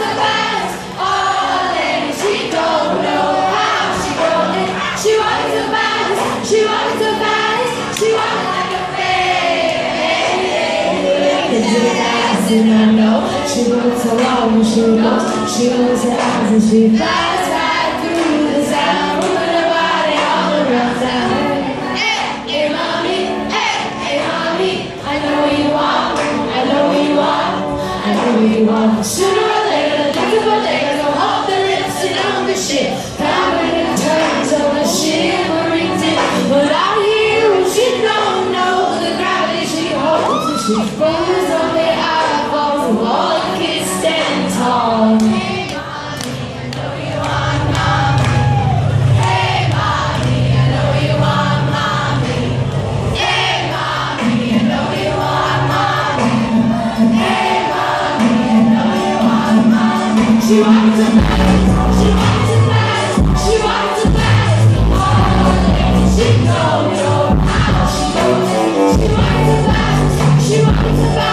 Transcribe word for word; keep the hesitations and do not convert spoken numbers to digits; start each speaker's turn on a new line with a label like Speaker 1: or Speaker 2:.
Speaker 1: so fast, oh, and she don't know how she got it. She walks so fast, she walks so fast, she walks like a fairy. And I know she walks so long, she goes, she moves her eyes and she flies right through the sound, moving her body all around town. Hey, hey, mommy, hey, hey, mommy, I know you want, I know you want, I know you want. Sooner or later, think of a day, go off the lips and on the shit. Power in terms of a shimmering tip, but out here she don't know the gravity she holds. She froze on the eyeballs of all the kids standing tall. Hey, mommy, I know you want mommy. Hey, mommy, I know you want mommy. Hey, mommy, I know you want mommy. Hey, mommy, I know you want mommy. She walks so fast, she walks so fast, she walks so fast. Oh, she don't know how she goes. She walks so fast, she walks so fast.